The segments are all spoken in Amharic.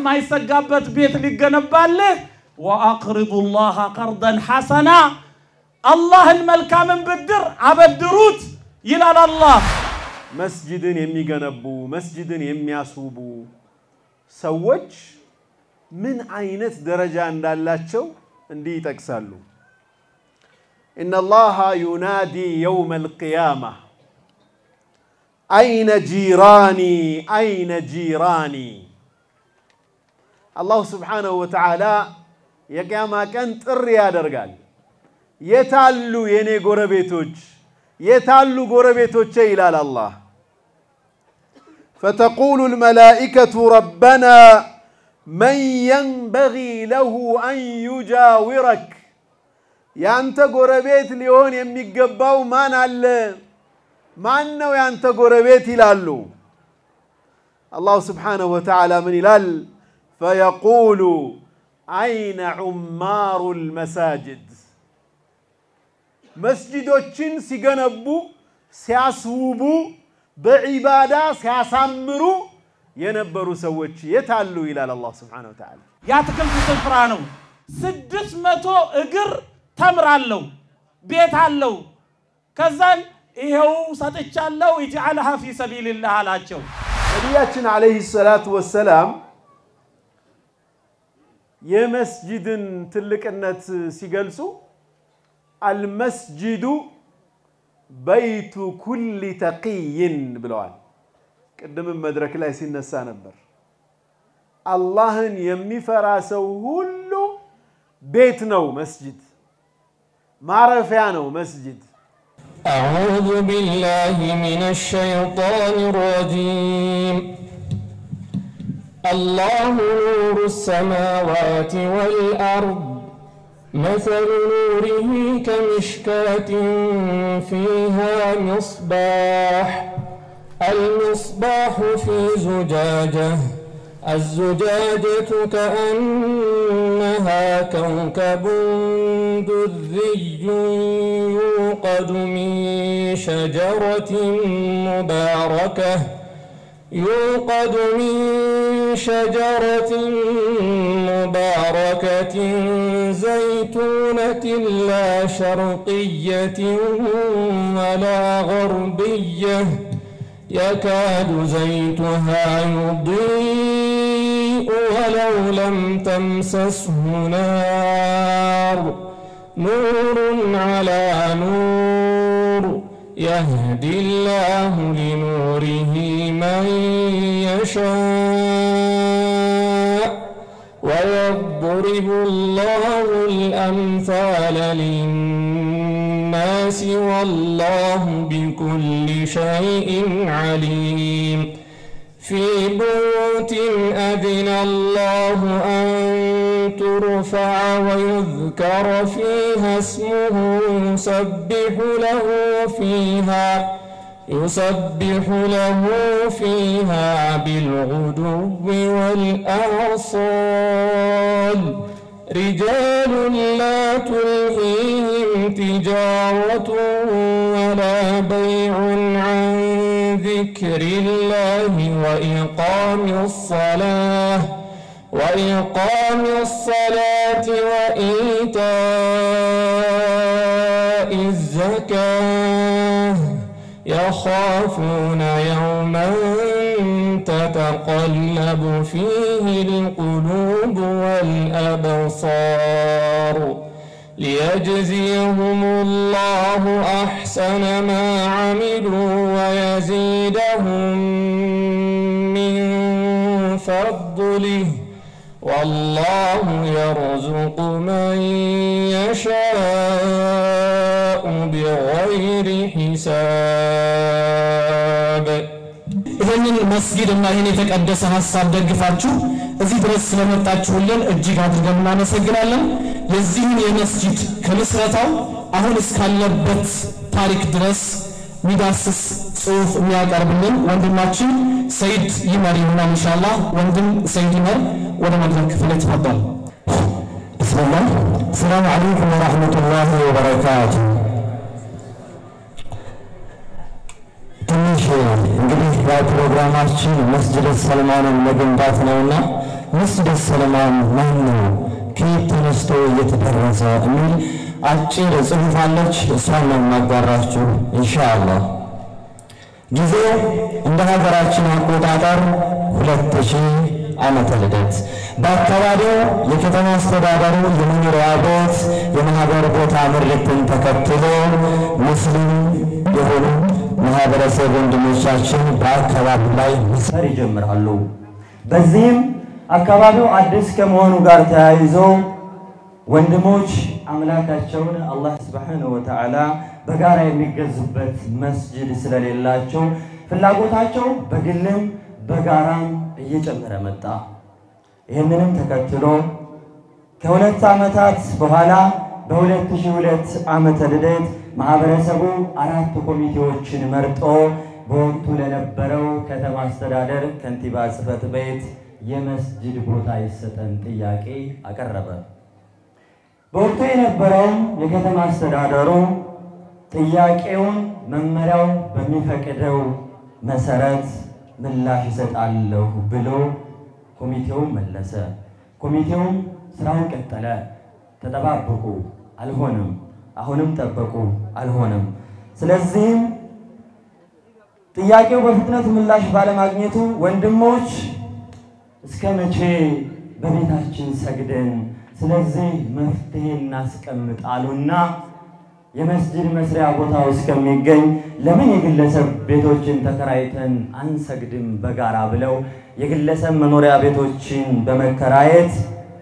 የማይሰጋበት ቤት ሊገነባልህ واقرضوا الله قرضا حسنا الله الملكامن بدر አበድሩት ይላል አላህ መስጂድን የሚገነቡ መስጂድን የሚያስውቡ ሰዎች ምን አይነት ደረጃ እንዳላቸው እንዲህ ይጠቅሳሉ ان الله ينادي يوم القيامه اين جيراني اين جيراني الله سبحانه وتعالى የቂያማ ቀን ጥሪ ያደርጋል የታሉ የኔ ጎረቤቶች የታሉ ጎረቤቶቼ ይላል አላህ فتقول الملائكة ربنا من ينبغي له أن يجاورك ያንተ ጎረቤት ሊሆን የሚገባው ማን አለ ማን ነው ያንተ ጎረቤት ይላሉ الله سبحانه وتعالى من ይላል فيقول أين عمار المساجد مسجدوچن ሲገነቡ ሲያስውቡ በዒባዳ ሲያሳምሩ የነበሩ ሰዎች የታሉ ይላል አላህ Subhanahu Wa Ta'ala ያትክልት ስፍራ ነው 600 እግር ተምራለው ቤት አለው ከዛን ይሄው ሰጥቻለው ይجعلها في سبيل الله አላቸው ነብያችን አለይሂ ሰላቱ ወሰለም የመስጂድን ትልቅነት ሲገልጹ المسجد بيت كل تقي ብለዋል ቀደም መድረክ ላይ ሲነሳ ነበር አላህን የሚፈራ ሰው ሁሉ ቤት ነው መስጂድ ማረፊያ ነው መስጂድ أعوذ بالله من الشيطان الرجيم الله نور السماوات والأرض مثل نوره كمشكاة فيها مصباح المصباح في زجاجة الزجاجة كأنها كوكب دري يوقد من شجرة مباركة زيتونة لا شرقية ولا غربية يكاد زيتها يضيء ولو لم تمسسه نار نور على نور يهدي الله لنوره من يشاء ويضرب الله الأمثال للناس والله بكل شيء عليم في بيوت أذن الله أن ترفع ويذكر فيها اسمه يسبح له فيها بالغدو والآصال رجال لا تلهيهم تجارة ولا بيع عن ذكر الله وإقام الصلاة وإيتاء الزكاة يخافون يوما تتقلب فيه القلوب والأبصار ليجزيهم الله أحسن ما عملوا ويزيدهم من فضله والله يرزق من يشاء بغير حساب ይሄንን መስጊድና ይሄን የተቀደሰ ሐሳብ ደግፋችሁ እዚህ ድረስ ስለመጣችሁልን እጅግ አድርገን እናመሰግናለን የዚህን የመስጊድ ከምስረታው አሁን እስካለበት ታሪክ ድረስ ሚዳስስ ጽሁፍ የሚያቀርብልን ወንድማችን ሰይድ ይመር ይሆናል ኢንሻአላህ ወንድም ሰይድ ይመር ወደ መድረክ ክፍል ተፈضل بسم الله السلام عليكم ورحمة الله وبركاته ትንሽ እንግዲህ ፕሮግራማችን መስጂድ ሰልማንን መገንባት ነውና መስጂድ ሰለማን ማነው ከየት ተነስቶ እየተደረሰ የሚል አጭር ጽሑፍ አለች። እሷን ነው የማጋራችሁ ኢንሻአላህ። ጊዜው እንደ ሀገራችን አቆጣጠር 2000 ዓመተ ልደት በአካባቢው የከተማ አስተዳደሩ የመኖሪያ ቤት የማህበር ቦታ ምርትን ተከትሎ ሙስሊም የሆኑ ማህበረሰብ ወንድሞቻችን በአካባቢው ላይ መስራት ይጀምራሉ። በዚህም አካባቢው አዲስ ከመሆኑ ጋር ተያይዞ ወንድሞች አምላካቸውን አላህ Subhanahu Wa Ta'ala በጋራ የሚገዙበት መስጂድ ስለሌላቸው ፍላጎታቸው በግልም በጋራም እየጨመረ መጣ። ይህንንም ተከትሎ ከሁለት ዓመታት በኋላ በ2002 ዓመተ ልደት ማህበረሰቡ 4 ኮሚቴዎችን መርጦ በወቅቱ ለነበረው ከተማ አስተዳደር ከንቲባ ጽሕፈት ቤት የመስጂድ ቦታ ይሰጠን ጥያቄ አቀረበ። በወቅቱ የነበረው የከተማ አስተዳደሩ ጥያቄውን መመሪያው በሚፈቅደው መሰረት ምላሽ ይሰጣለሁ ብሎ ኮሚቴው መለሰ። ኮሚቴው ስራውን ቀጠለ። ተጠባበቁ፣ አልሆነም። አሁንም ጠበቁ፣ አልሆነም። ስለዚህ ጥያቄው በፍጥነት ምላሽ ባለማግኘቱ ወንድሞች እስከመቼ በቤታችን ሰግደን ስለዚህ መፍትሄ እናስቀምጣሉና የመስጂድ መስሪያ ቦታው እስከሚገኝ ለምን የግለሰብ ቤቶችን ተከራይተን አንሰግድም በጋራ ብለው የግለሰብ መኖሪያ ቤቶችን በመከራየት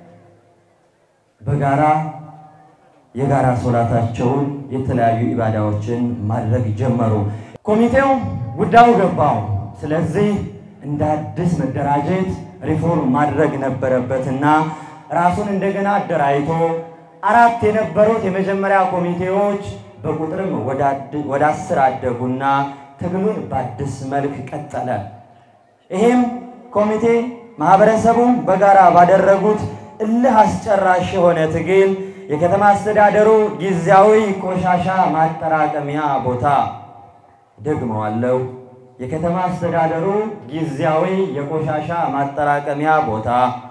በጋራ የጋራ ሶላታቸውን የተለያዩ ኢባዳዎችን ማድረግ ጀመሩ። ኮሚቴው ጉዳዩ ገባው። ስለዚህ እንደ አዲስ መደራጀት ሪፎርም ማድረግ ነበረበትና ራሱን እንደገና አደራጅቶ 4 የነበሩት የመጀመሪያ ኮሚቴዎች በቁጥርም ወደ 10 አደጉና ትግሉን በአዲስ መልክ ቀጠለ። ይሄም ኮሚቴ ማህበረሰቡ በጋራ ባደረጉት እልህ አስጨራሽ የሆነ ትግል የከተማ አስተዳደሩ ጊዜያዊ ቆሻሻ ማጠራቀሚያ ቦታ ደግመዋለሁ፣ የከተማ አስተዳደሩ ጊዜያዊ የቆሻሻ ማጠራቀሚያ ቦታ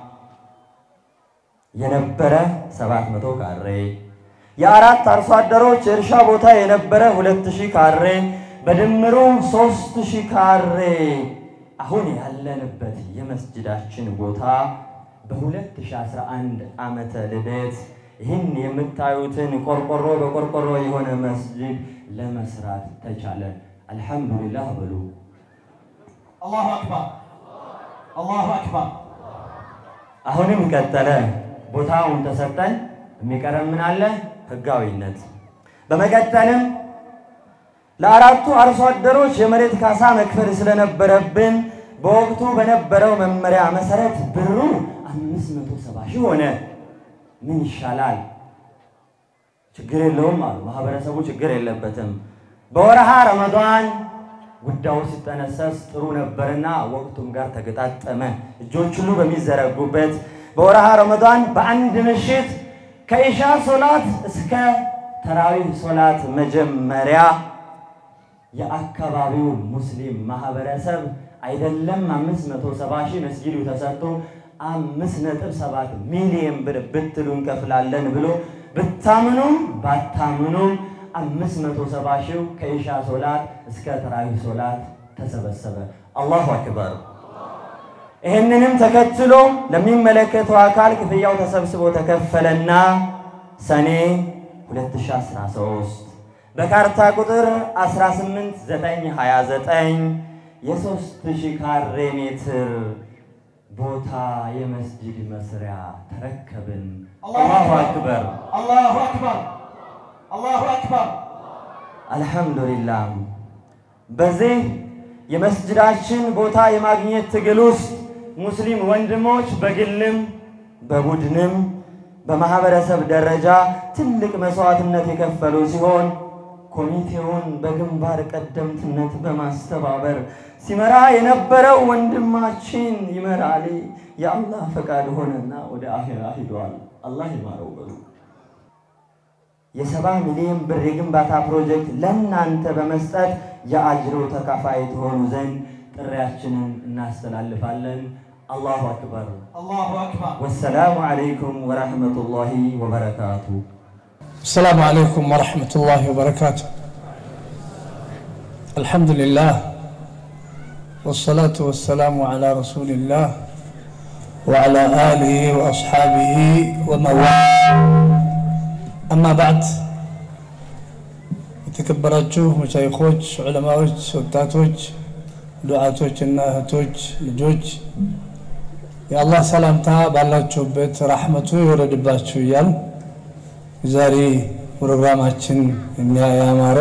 የነበረ 700 ካሬ የአራት አርሶ አደሮች እርሻ ቦታ የነበረ 2000 ካሬ በድምሩ 3000 ካሬ አሁን ያለንበት የመስጂዳችን ቦታ በ2011 ዓመተ ልደት ይህን የምታዩትን ቆርቆሮ በቆርቆሮ የሆነ መስጂድ ለመስራት ተቻለ። አልহামዱሊላህ በሉ። አላሁ አክበር አላሁ አክበር። አሁንም ቀጠለ። ቦታውን ተሰጠን። የሚቀረን ምን አለ? ህጋዊነት። በመቀጠልም ለአራቱ አርሶ አደሮች የመሬት ካሳ መክፈል ስለነበረብን በወቅቱ በነበረው መመሪያ መሰረት ብሩ 570 ሺህ ሆነ። ምን ይሻላል? ችግር የለውም አሉ ማህበረሰቡ፣ ችግር የለበትም። በወርሃ ረመዳን ጉዳዩ ሲጠነሰስ ጥሩ ነበርና ወቅቱም ጋር ተገጣጠመ። እጆች ሁሉ በሚዘረጉበት በወርሃ ረመዳን በአንድ ምሽት ከኢሻ ሶላት እስከ ተራዊህ ሶላት መጀመሪያ የአካባቢው ሙስሊም ማህበረሰብ አይደለም 570 ሺህ መስጊዱ ተሰርቶ 5.7 ሚሊዮን ብር ብትሉን ከፍላለን ብሎ ብታምኑም ባታምኑም 570 ሺህ ከኢሻ ሶላት እስከ ተራዊህ ሶላት ተሰበሰበ። አላሁ አክበር። ይሄንንም ተከትሎ ለሚመለከተው አካል ክፍያው ተሰብስቦ ተከፈለና ሰኔ 2013 በካርታ ቁጥር 18929 የ3000 ካሬ ሜትር ቦታ የመስጂድ መስሪያ ተረከብን። አላሁ አክበር አላሁ አክበር አላሁ አክበር። አልহামዱሊላህ። በዚህ የመስጂዳችን ቦታ የማግኘት ትግል ውስጥ ሙስሊም ወንድሞች በግልም በቡድንም በማህበረሰብ ደረጃ ትልቅ መስዋዕትነት የከፈሉ ሲሆን ኮሚቴውን በግንባር ቀደምትነት በማስተባበር ሲመራ የነበረው ወንድማችን ይመራሊ የአላህ ፈቃድ ሆነና ወደ አኺራ ሄዷል። አላህ ይማረው በሉ። የ70 ሚሊዮን ብር የግንባታ ፕሮጀክት ለእናንተ በመስጠት የአጅሩ ተካፋይ ትሆኑ ዘንድ ጥሪያችንን እናስተላልፋለን። الله أكبر الله أكبر. والسلام عليكم ورحمة الله وبركاته. السلام عليكم ورحمة الله وبركاته. الحمد لله والصلاة والسلام على رسول الله وعلى آله وأصحابه ومن والاه. أما بعد، የተከበራችሁ መሻይኾች፣ ዑለማዎች፣ ወጣቶች፣ ዱዓቶች እና እህቶች፣ ልጆች የአላህ ሰላምታ ባላችሁበት ረሕመቱ ይወረድባችሁ እያል ዛሬ ፕሮግራማችን ያማረ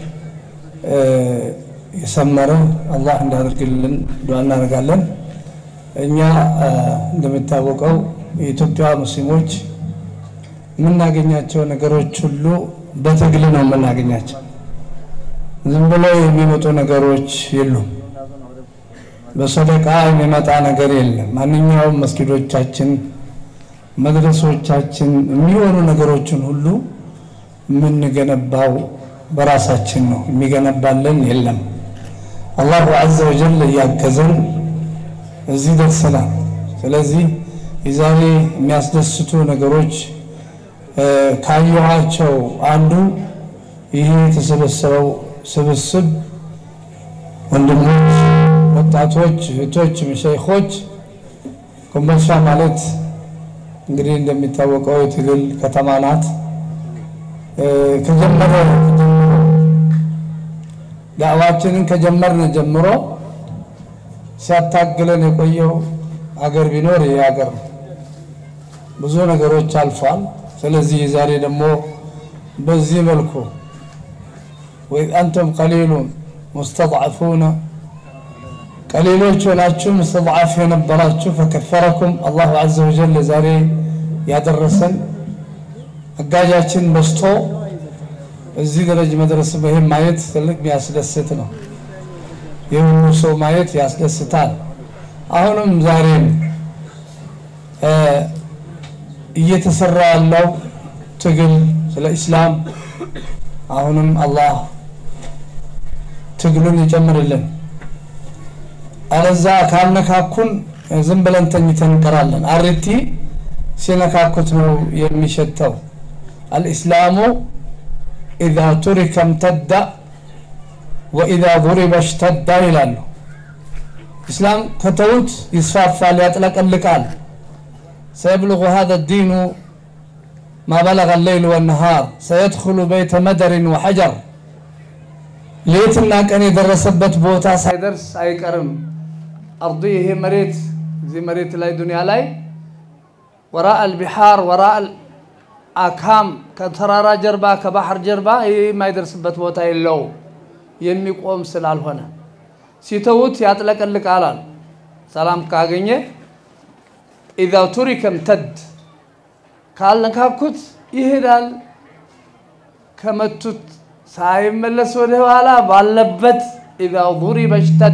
የሰመረ አላህ እንዲያደርግልን ዱዓ እናደርጋለን። እኛ እንደምታወቀው የኢትዮጵያ ሙስሊሞች የምናገኛቸው ነገሮች ሁሉ በትግል ነው የምናገኛቸው። ዝም ብለው የሚመጡ ነገሮች የሉም። በሰደቃ የሚመጣ ነገር የለም። ማንኛውም መስጊዶቻችን፣ መድረሶቻችን የሚሆኑ ነገሮችን ሁሉ የምንገነባው በራሳችን ነው። የሚገነባልን የለም። አላሁ ዐዘ ወጀል ያገዘን እዚህ ደርሰናል። ስለዚህ የዛሬ የሚያስደስቱ ነገሮች ካየኋቸው አንዱ ይሄ የተሰበሰበው ስብስብ ወንድሞች፣ ወጣቶች፣ እህቶች፣ መሻይኾች ኮምቦልቻ ማለት እንግዲህ እንደሚታወቀው የትግል ከተማ ናት። ዳዕዋችንን ከጀመርን ጀምሮ ሲያታግለን የቆየው አገር ቢኖር ይሄ አገር ብዙ ነገሮች አልፏል። ስለዚህ ዛሬ ደግሞ በዚህ መልኩ وأنتم قليلون مستضعفون قليلوች ሆናችሁ مستضعف የነበራችሁ فكفركم الله عز وجل ዛሬ ያደረሰን አጋዣችን በስቶ እዚህ ደረጃ መድረስ በህም ማየት ትልቅ የሚያስደስት ነው። የሁሉ ሰው ማየት ያስደስታል። አሁንም ዛሬም እየተሰራ ያለው ትግል ስለ እስላም አሁንም አላህ ትግሉን ይጨምርልን። አለዛ ካነካኩን ዝም ብለን ተኝተን እንቀራለን። አርቲ ሲነካኩት ነው የሚሸተው። الإسلام إذا ترك امتد وإذا ضرب اشتد ይላሉ። إسلام ከተውት ይስፋፋል፣ ያጥለቀልቃል። سيبلغ هذا الدين ما بلغ الليل والنهار سيدخل بيت مدر وحجر ليتنا كان يدرسበት ቦታ ሳይደርስ አይቀርም። أرضيه مريت زي مريت ላይ ዱንያ ላይ وراء البحار وراء الأكام ከተራራ ጀርባ ከባህር ጀርባ የማይደርስበት ቦታ የለው የሚቆም ስላልሆነ ሲተውት ያጥለቀልቃል። ሰላም ካገኘ إذا ترك امتد ካልነካኩት ይሄዳል። ከመቱት ሳይመለስ ወደ ኋላ ባለበት إذا ضرب اشتد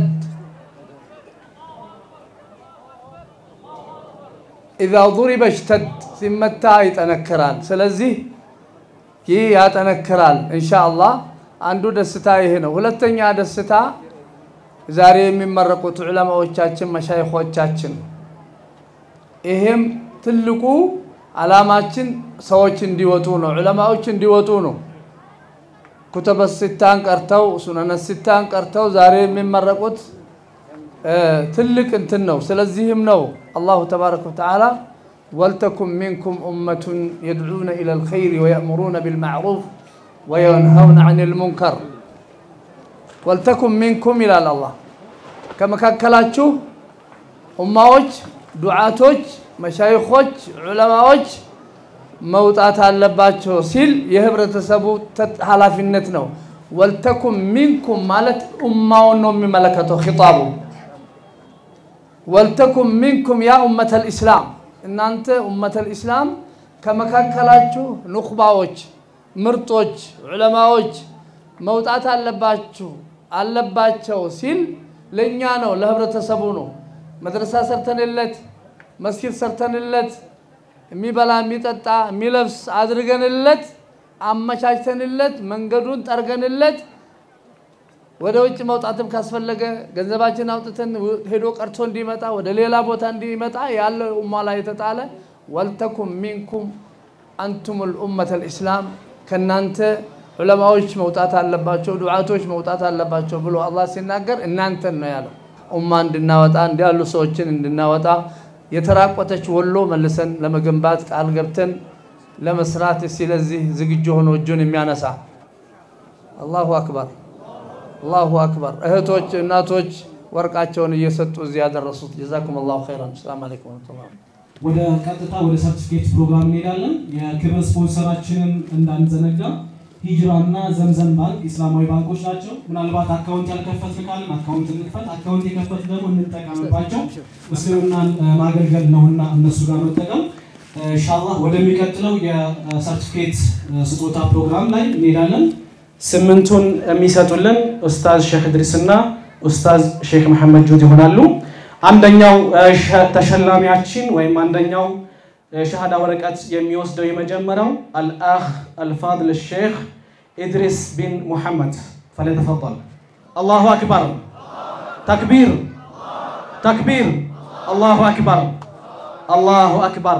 إذا ضرب اشتد ሲመታ ይጠነክራል። ስለዚህ ይህ ያጠነክራል ኢንሻአላህ። አንዱ ደስታ ይሄ ነው። ሁለተኛ ደስታ ዛሬ የሚመረቁት ዑለማዎቻችን፣ መሻይኾቻችን ይሄም ትልቁ አላማችን ሰዎች እንዲወጡ ነው፣ ዑለማዎች እንዲወጡ ነው። ኩተበ ሲታን ቀርተው ሱነነ ሲታን ቀርተው ዛሬ የሚመረቁት ትልቅ እንትን ነው። ስለዚህም ነው አላሁ ተባረከ ወተዓላ ወልተኩም ሚንኩም ኡመቱን يدعون إلى الخير ويأمرون بالمعروف وينهون عن المنكر ወልተኩም ሚንኩም ይላል አላህ። ከመካከላችሁ ኡማዎች፣ ዱዓቶች፣ መሻይኾች፣ ዑለማዎች መውጣት አለባቸው ሲል የህብረተሰቡ ኃላፊነት ነው። ወልተኩም ሚንኩም ማለት ኡማውን ነው የሚመለከተው ኺጣቡ። ወልተኩም ሚንኩም ያ ኡመተል ኢስላም እናንተ ኡመተል ኢስላም ከመካከላችሁ ኑኽባዎች፣ ምርጦች፣ ዑለማዎች መውጣት አለባቸው ሲል ለኛ ነው፣ ለህብረተሰቡ ነው። መድረሳ ሰርተንለት፣ መስጊድ ሰርተንለት፣ የሚበላ የሚጠጣ የሚለብስ አድርገንለት፣ አመቻችተንለት፣ መንገዱን ጠርገንለት ወደ ውጭ መውጣትም ካስፈለገ ገንዘባችን አውጥተን ሄዶ ቀርቶ እንዲመጣ ወደ ሌላ ቦታ እንዲመጣ ያለው ኡማ ላይ ተጣለ ወልተኩም ሚንኩም አንቱሙል ኡመተል ኢስላም ከናንተ ዑለማዎች መውጣት አለባቸው ዱዓቶች መውጣት አለባቸው ብሎ አላህ ሲናገር እናንተን ነው ያለው ኡማ እንድናወጣ እንዲያሉ ሰዎችን እንድናወጣ የተራቆተች ወሎ መልሰን ለመገንባት ቃል ገብተን ለመስራት ስለዚህ ዝግጁ ሆኖ እጁን የሚያነሳ አላሁ አክበር አላሁ አክበር እህቶች እናቶች ወርቃቸውን እየሰጡ እዚህ ያደረሱት ጀዛኩም አላሁ ኸይራን ሰላም አለይኩም ወራህመቱላህ ወደ ቀጥታ ወደ ሰርቲፊኬት ፕሮግራም እንሄዳለን የክብር ስፖንሰራችንን እንዳንዘነጋ ሂጅራና ዘምዘም ባንክ እስላማዊ ባንኮች ናቸው ምናልባት አካውንት ያልከፈትን ካለን አካውንት እንክፈት አካውንት የከፈት ደግሞ እንጠቀምባቸው እስልምናን ማገልገል ነውና እነሱ ጋር መጠቀም ኢንሻአላህ ወደሚቀጥለው የሰርቲፊኬት ስጦታ ፕሮግራም ላይ እንሄዳለን ስምንቱን የሚሰጡልን ኡስታዝ ሼክ ድሪስና ኡስታዝ ሼክ መሐመድ ጁድ ይሆናሉ አንደኛው ተሸላሚያችን ወይም አንደኛው ሸሃዳ ወረቀት የሚወስደው የመጀመሪያው አልአኽ አልፋድል ሼክ ኢድሪስ ቢን ሙሐመድ فليتفضل الله اكبر تكبير تكبير الله اكبر الله اكبر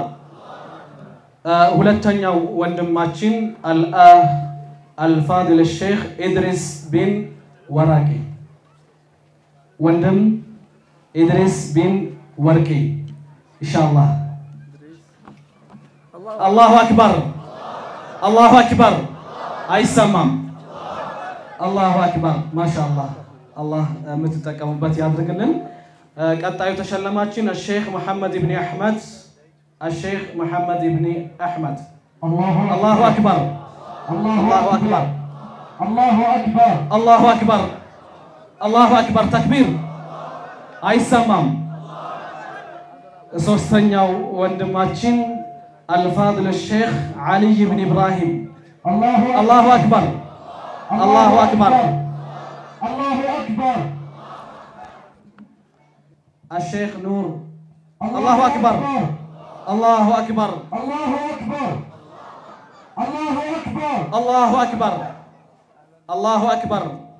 ሁለተኛው ወንድማችን አልአኽ الفاضل الشيخ إدريس بن ورقي وندم إدريس بن ورقي إن شاء الله الله أكبر الله أكبر أي سمام الله أكبر ما شاء الله الله متتكلم بات يادرقلن قطعوا تشلماتين الشيخ محمد بن أحمد الشيخ محمد بن أحمد الله أكبر الله أكبر الله أكبر الله أكبر الله أكبر تكبير أي سمام ሶስተኛው ወንድማችን الفاضل الشيخ علي بن إبراهيم الله أكبر الله أكبر الله أكبر الشيخ نور الله أكبر الله أكبر الله أكبر الله أكبر الله أكبر الله أكبر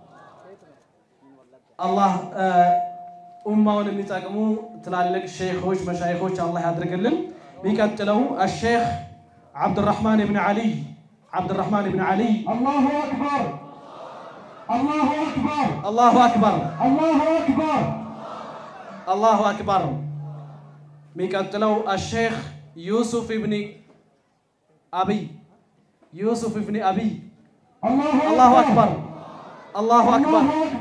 الله أمّون المتاجمو تلالك الشيخوش مشايخوش الله يدركلن بيكتلو الشيخ عبد الرحمن بن علي عبد الرحمن بن علي الله أكبر الله أكبر الله أكبر الله أكبر الله أكبر بيكتلو الشيخ يوسف بن أبي يوسف بن أبي الله أكبر الله أكبر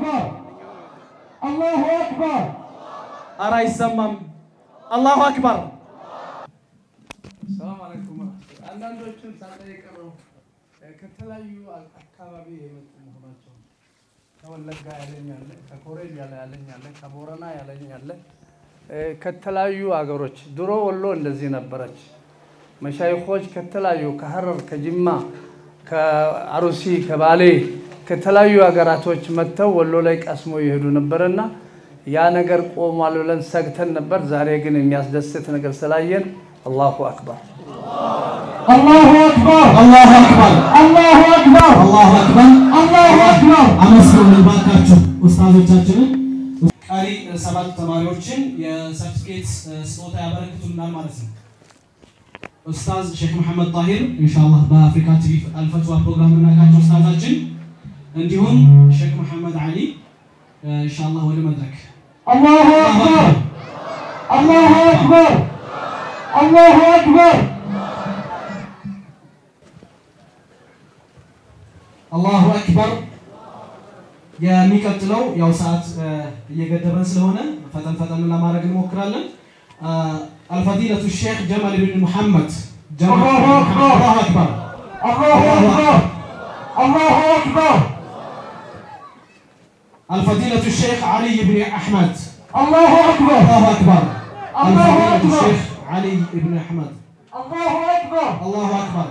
الله أكبر أرى يسمم الله أكبر السلام عليكم أنا دوتشن ساتيكرو كتلايو أكابي مهماتشو كولغا ያለኛለ ከኮሬጅ ያለኛለ ከቦረና ያለኛለ ከተላዩ አገሮች ድሮ ወሎ እንደዚህ ነበረች መሻይኾች ከተላዩ ከሐረር ከጅማ ከአሩሲ ከባሌ ከተላዩ አገራቶች መተው ወሎ ላይ ቀስሞ ይሄዱ ነበርና ያ ነገር ቆሟል ብለን ሰግተን ነበር ዛሬ ግን የሚያስደስት ነገር ስላየን አላሁ አክበር الله أكبر الله أكبر الله أكبر الله أكبر الله أكبر أمسكوا من باكاتشو أستاذوቻችንን ቀሪ ሰባት ተማሪዎችን የሰርቲፊኬት ስጦታ ያበረክቱልናል ማለት ነው ኡስታዝ ሼክ መሐመድ ጣሂር ኢንሻአላህ በአፍሪካ ቲቪ አልፈትዋ ፕሮግራም እናካቸው ኡስታዛችን እንዲሁም ሼክ መሐመድ አሊ ኢንሻአላህ ወደ መድረክ الله أكبر الله أكبر الله أكبر الله أكبر يا ميكاتلو يا ساعات يقدرن سلونا فتن لنا ما رجل مكرلا الفضيلة الشيخ جمال بن محمد الله أكبر الله أكبر الله أكبر الله أكبر الفضيلة الشيخ علي بن أحمد الله أكبر الله أكبر الفضيلة الشيخ علي بن أحمد الله أكبر الله أكبر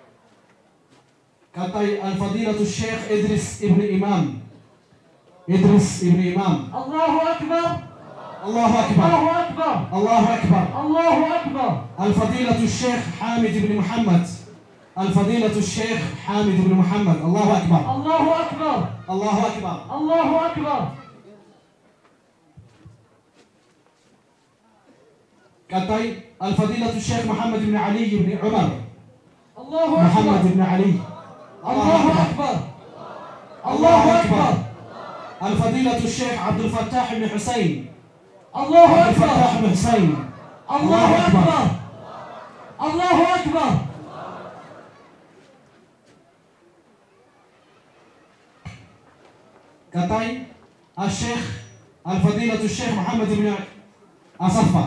كتاي الفضيلة الشيخ إدريس ابن إمام إدريس ابن إمام الله أكبر الله أكبر الله أكبر الله أكبر الله أكبر الفضيلة الشيخ حامد بن محمد الفضيلة الشيخ حامد بن محمد. الله أكبر الله أكبر الله أكبر الله أكبر. قطعي الفضيلة الشيخ محمد بن علي بن عمر. الله محمد أكبر بن علي. الله أكبر الله أكبر. الفضيلة الشيخ عبد الفتاح بن حسين. الله عبد أكبر الفتاح بن حسين. الله أكبر الله أكبر. قطعي الشيخ الفضيلة الشيخ محمد بن أصفة.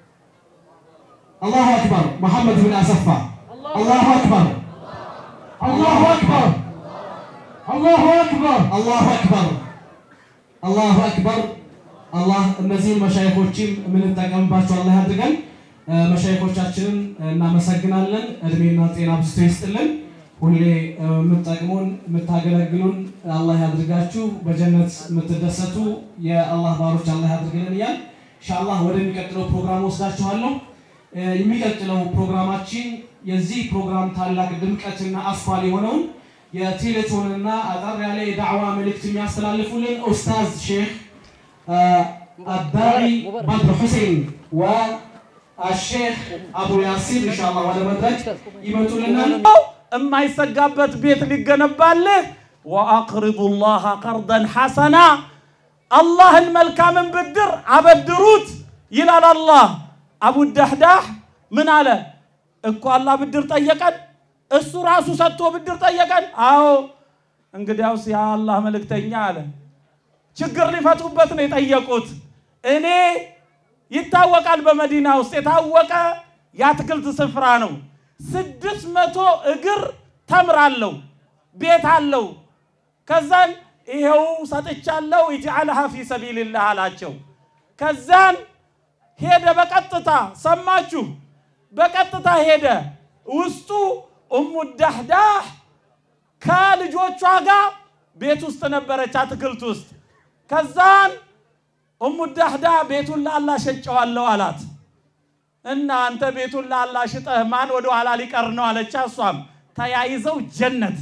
الله أكبر محمد بن أصفة. الله أكبر الله أكبر الله أكبر الله أكبر الله أكبر. الله እነዚህ መሻይኾችን ምን ተቀምባቸው አላህ ያድርገን። መሻይኾቻችንን እናመሰግናለን። እድሜና ጤና ብስቶ ይስጥልን። ሁሌ የምትጠቅሙን የምታገለግሉን አላህ ያድርጋችሁ። በጀነት የምትደሰቱ የአላህ ባሮች አላህ ያድርገን እያል ኢንሻአላህ ወደሚቀጥለው ፕሮግራም ወስዳችኋለሁ። የሚቀጥለው ፕሮግራማችን የዚህ ፕሮግራም ታላቅ ድምቀትና አስኳል የሆነውን የቴሌቶንና አጠር ያለ የዳዕዋ መልእክት የሚያስተላልፉልን ኡስታዝ ሼክ الداعي بدر حسين والشيخ أبو ياسين إن شاء الله على مدرج يمتون لنا أما يسقبت بيت للجنبالة وأقرضوا الله قرضا حسنا. الله الملكة من بدر عبدروت يلال الله أبو الدحداح من على إكو الله بدر طيقا السراس ستو بدر طيقا أو انقداوس يا الله ملك تنياله ችግር ሊፈቱበት ነው የጠየቁት። እኔ ይታወቃል በመዲና ውስጥ የታወቀ ያትክልት ስፍራ ነው። 600 እግር ተምራለው ቤት አለው። ከዛን ይሄው ሰጥቻለሁ ይجعلها في سبيل الله አላቸው። ከዛን ሄደ በቀጥታ ሰማችሁ በቀጥታ ሄደ። ውስጡ ኡሙ ዳህዳህ ከልጆቿ ጋር ቤት ውስጥ ነበረች አትክልት ውስጥ። ከዛን ኡሙ ዳህዳህ ቤቱን ለአላህ ሸጨዋለሁ አላት። እና አንተ ቤቱን ለአላህ ሽጠህ ማን ወደ ኋላ ሊቀር ነው አለች። እሷም ተያይዘው ጀነት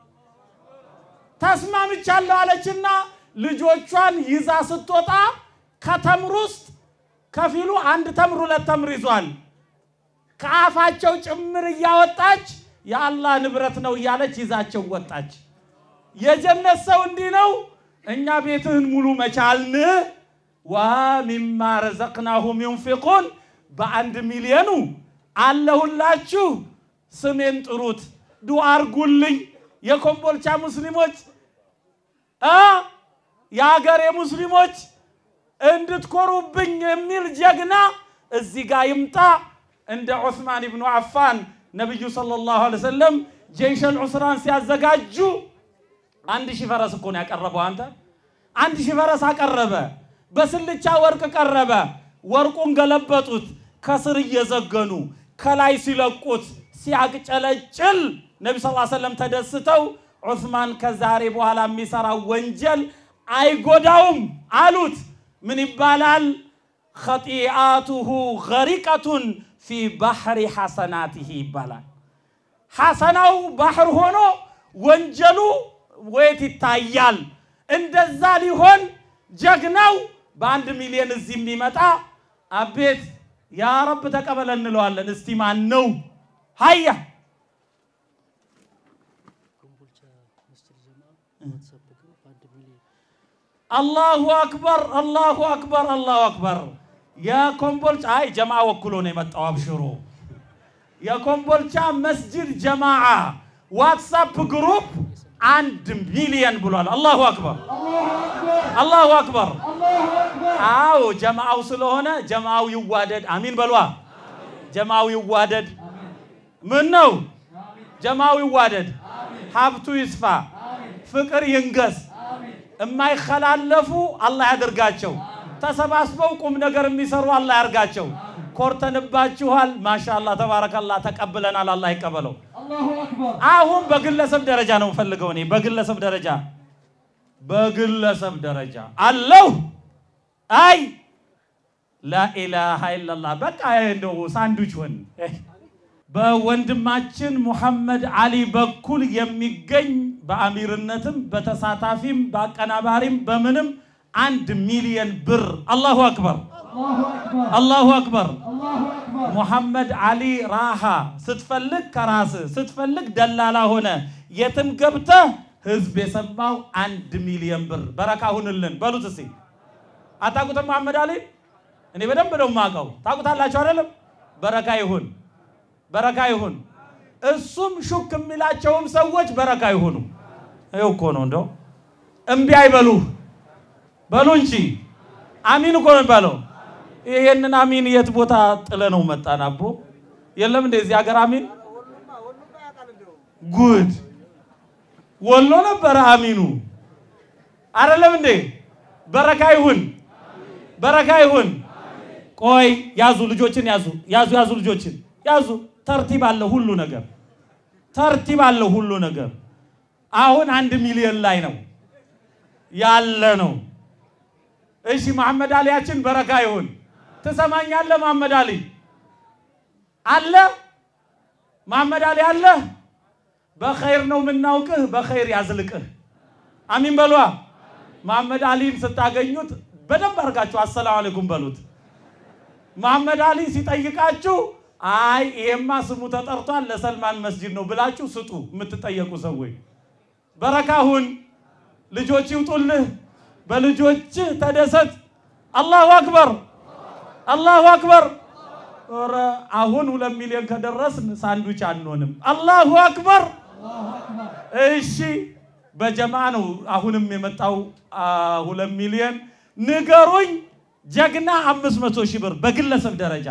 ተስማምቻለሁ አለችና ልጆቿን ይዛ ስትወጣ ከተምር ውስጥ ከፊሉ አንድ ተምር ሁለት ተምር ይዟል። ከአፋቸው ጭምር እያወጣች የአላህ ንብረት ነው እያለች ይዛቸው ወጣች። የጀነት ሰው እንዲህ ነው። እኛ ቤትህን ሙሉ መቻልን ወሚማ ረዘቅናሁም ينفقون በአንድ ሚሊዮኑ አለሁላችሁ ስሜን ጥሩት ዱዓ አርጉልኝ የኮምቦልቻ ሙስሊሞች የሀገሬ ሙስሊሞች እንድትኮሩብኝ የሚል ጀግና እዚህ ጋር ይምጣ። እንደ ዑስማን ኢብኑ አፋን ነብዩ ሰለላሁ ዐለይሂ ወሰለም ጀይሸል ዑስራን ሲያዘጋጁ 1000 ፈረስ እኮ ነው ያቀረበው። አንተ 1000 ፈረስ አቀረበ። በስልቻ ወርቅ ቀረበ። ወርቁን ገለበጡት። ከስር እየዘገኑ ከላይ ሲለቁት ሲያቅጨለጭል ነብዩ ሰለላሁ ዐለይሂ ወሰለም ተደስተው ዑስማን ከዛሬ በኋላ የሚሰራው ወንጀል አይጎዳውም አሉት። ምን ይባላል? خطيئاته غريقة في بحر حسناته ይባላል። ሐሰናው ባህር ሆኖ ወንጀሉ ወይት ይታያል። እንደዛ ሊሆን ጀግናው በአንድ ሚሊዮን እዚህ የሚመጣ አቤት ያ ረብ ተቀበለን እንለዋለን። እስቲ ማን ነው? ሃያ አላሁ አክበር አላሁ አክበር አላሁ አክበር። የኮምቦልቻ አይ ጀማዓ ወክሎ ነው የመጣው። አብሽሩ የኮምቦልቻ መስጂድ ጀማዓ ዋትስአፕ ግሩፕ 1 ሚሊዮን ብሏል። አላሁ አክበር አላሁ አክበር። አዎ ጀማዓው ስለሆነ ጀማዓው ይዋደድ። አሚን በሏ። ጀማዓው ይዋደድ። ምን ነው ጀማዓው ይዋደድ። ሀብቱ ይስፋ፣ ፍቅር ይንገስ። የማይخላለፉ አላህ ያድርጋቸው። ተሰባስበው ቁም ነገር የሚሰሩ አላህ ያርጋቸው። ኮርተንባችኋል። ማሻአላህ ተባረከላህ ተቀበለናል። አላህ ይቀበለው። አላሁ አክበር። አሁን በግለሰብ ደረጃ ነው ፈልገው እኔ በግለሰብ ደረጃ አላህ አይ ላ ኢላሃ ኢላላህ በቃ እንደው ሳንዱች ሆነ በወንድማችን ሙሐመድ አሊ በኩል የሚገኝ በአሚርነትም በተሳታፊም በአቀናባሪም በምንም 1 ሚሊዮን ብር አላሁ አክበር አላሁ አክበር ሙሐመድ አሊ ራሃ ስትፈልግ ከራስ ስትፈልግ ደላላ ሆነ የትም ገብተ ህዝብ የሰማው 1 ሚሊዮን ብር በረካ ሁንልን በሉት እስቲ አታቁት ሙሐመድ አሊ እኔ በደንብ ነው ማቀው ታቁታላችሁ አይደለም በረካ ይሁን እሱም ሹክ የሚላቸውም ሰዎች በረካ ይሁኑ አይው እኮ ነው እንደው እምቢ አይበሉ በሉ እንጂ አሚን እኮ ነው ባለው ይሄንን አሚን የት ቦታ ጥለ ነው መጣን አቦ የለም እንደዚህ ሀገር አሚን ጉድ ወሎ ነበር አሚኑ አይደለም እንዴ በረካ ይሁን ቆይ ያዙ ልጆችን ያዙ ልጆችን ያዙ ተርቲብ አለ ሁሉ ነገር አሁን 1 ሚሊዮን ላይ ነው ያለ ነው እሺ መሐመድ አሊያችን በረካ ይሁን ተሰማኛለህ መሐመድ አሊ አለ መሐመድ አሊ አለ በخير ነው ምናውቅህ በخير ያዝልቅህ አሚን በሏ መሐመድ አሊን ስታገኙት በደንብ አርጋችሁ አሰላሙ አለይኩም በሉት መሐመድ አሊ ሲጠይቃችሁ አይ ይሄማ ስሙ ተጠርቷል ለሰልማን መስጂድ ነው ብላችሁ ስጡ የምትጠየቁ ሰዎች በረካሁን ልጆች ይውጡልህ በልጆች ተደሰት አላሁ አክበር ኦራ አሁን 2 ሚሊዮን ከደረስን ሳንዱች አንሆንም አላሁ አክበር እሺ በጀማ ነው አሁንም የመጣው 2 ሚሊዮን ንገሩኝ ጀግና 500 ሺህ ብር በግለሰብ ደረጃ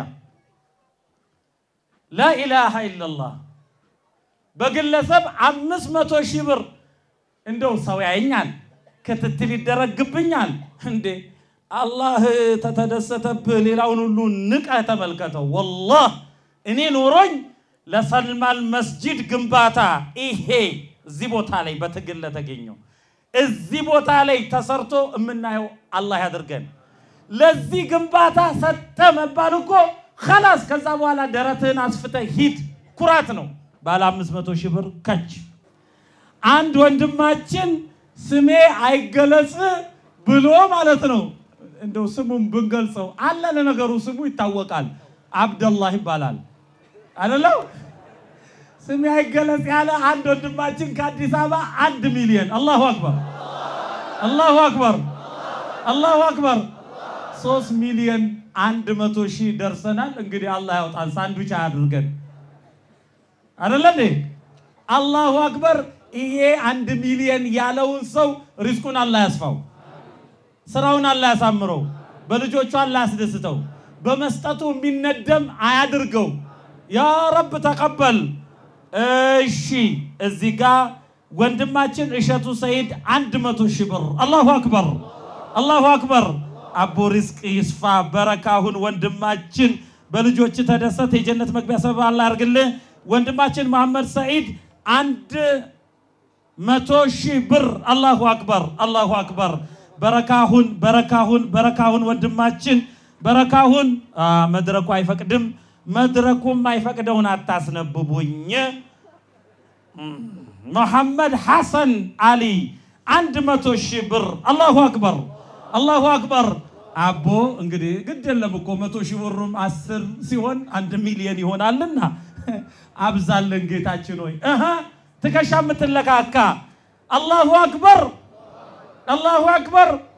لا اله الا الله በግለሰብ 500 ሺህ ብር እንደው ሰው ያየኛል ክትትል ይደረግብኛል እንዴ አላህ ተተደሰተብህ ሌላውን ሁሉ ንቀ ተመልከተው والله እኔ ኖሮኝ ለሰልማን መስጂድ ግንባታ ይሄ እዚህ ቦታ ላይ በትግል ለተገኘው እዚህ ቦታ ላይ ተሰርቶ እምናየው አላህ ያድርገን ለዚህ ግንባታ ሰጠ መባል እኮ خلاص ከዛ በኋላ ደረትህን አስፍተህ ሂድ ኩራት ነው ባለ 500 ሺህ ብር ከች አንድ ወንድማችን ስሜ አይገለጽ ብሎ ማለት ነው እንደው ስሙን ብንገልጸው አለ ለነገሩ ስሙ ይታወቃል አብደላህ ይባላል አይደለም ስሜ አይገለጽ ያለ አንድ ወንድማችን ከአዲስ አበባ 1 ሚሊዮን አላሁ አክበር 3 ሚሊዮን 100 ሺህ ደርሰናል እንግዲህ አላህ ያውጣን ሳንዱች አድርገን አይደለም አላሁ አክበር ይሄ 1 ሚሊዮን ያለውን ሰው ሪዝቁን አላህ ያስፋው ስራውን አላህ ያሳምረው በልጆቹ አላህ ያስደስተው በመስጠቱ የሚነደም አያድርገው ያ ረብ ተቀበል እሺ እዚህ ጋር ወንድማችን እሸቱ ሰይድ 100 ሺህ ብር አላሁ አክበር አቦ ሪዝቅ ይስፋ በረካሁን ወንድማችን በልጆች ተደሰተ የጀነት መግቢያ ሰበብ አላህ ያርግልህ ወንድማችን መሐመድ ሰዒድ 100 ሺህ ብር አላሁ አክበር በረካሁን ወንድማችን በረካሁን መድረኩ አይፈቅድም መድረኩም አይፈቅደውን አታስነብቡኝ መሐመድ ሐሰን አሊ 100 ሺህ ብር አላሁ አክበር አቦ እንግዲህ ግድለም እኮ 100 ሺህ ብሩም 10 ሲሆን 1 ሚሊዮን ይሆናልና አብዛለን ጌታችን ሆይ ትከሻ ምትለካካ አላሁ አክበር